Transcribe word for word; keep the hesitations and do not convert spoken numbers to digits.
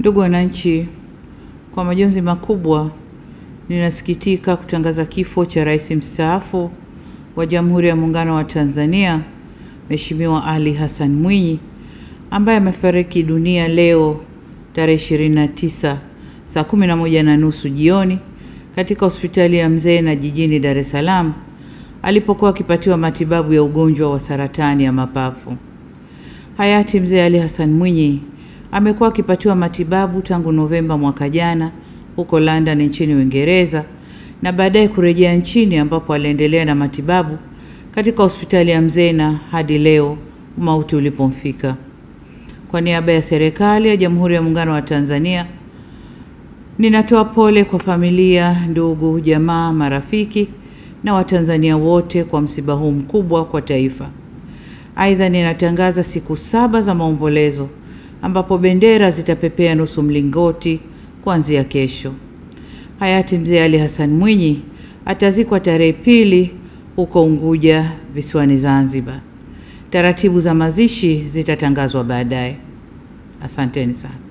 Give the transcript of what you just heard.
Ndugu wananchi, kwa majonzi makubwa ninasikitika kutangaza kifo cha Rais mstaafu wa Jamhuri ya Muungano wa Tanzania, Mheshimiwa Ali Hassan Mwinyi, ambaye amefariki dunia leo tarehe ishirini na tisa saa kumi na moja na nusu jioni katika hospitali ya Mzena jijini Dar es Salaam alipokuwa akipatiwa matibabu ya ugonjwa wa saratani ya mapafu. Hayati Mzee Ali Hassan Mwinyi amekuwa akipatiwa matibabu tangu Novemba mwaka jana huko London nchini Uingereza na baadaye kurejea nchini ambapo aliendelea na matibabu katika hospitali ya Mzena hadi leo mauti ulipomfika. Kwa niaba ya serikali ya Jamhuri ya Muungano wa Tanzania, ninatoa pole kwa familia, ndugu, jamaa, marafiki na Watanzania wote kwa msiba huu mkubwa kwa taifa. Aidha, ninatangaza siku saba za maombolezo ambapo bendera zitapepea nusu mlingoti kuanzia kesho. Hayati Mzee Ali Hassan Mwinyi atazikwa tarehe pili huko Unguja visiwani Zanzibar. Taratibu za mazishi zitatangazwa baadaye. Asanteni sana.